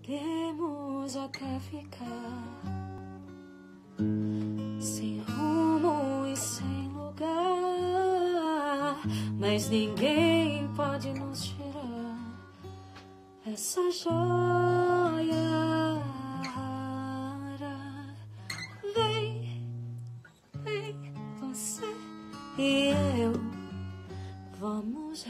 Podemos até ficar sem rumo e sem lugar, mas ninguém pode nos tirar essa joia rara. Vem, vem você e eu, vamos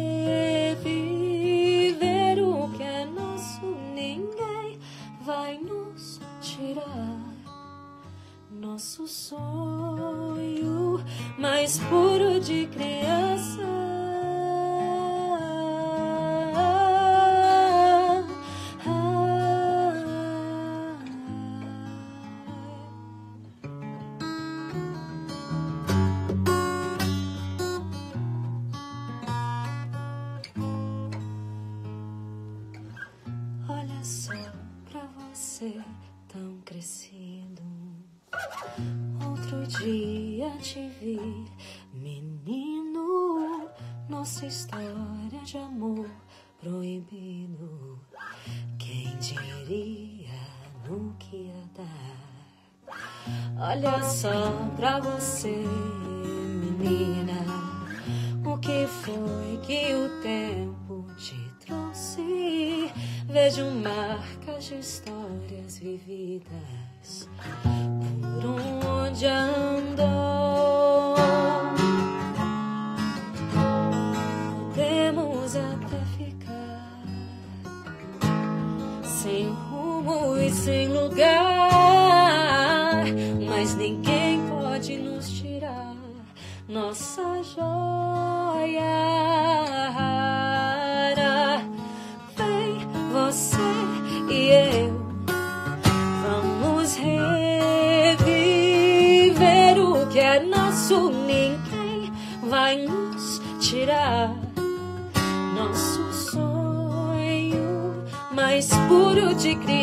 reviver o que é nosso. Ninguém vai nos tirar nosso sonho mais puro de criança. Olha só pra você tão crescido. Outro dia te vi, menino, nossa história de amor proibido. Quem diria no que ia dar? Olha só pra você, menina, o que foi que o tempo te trouxe? Vejo marcas de histórias vividas por onde andou. Podemos até ficar sem rumo e sem lugar, mas ninguém pode nos tirar nossa joia rara. Vem você e eu, vamos reviver o que é nosso. Ninguém vai nos tirar nosso sonho mais puro de criança.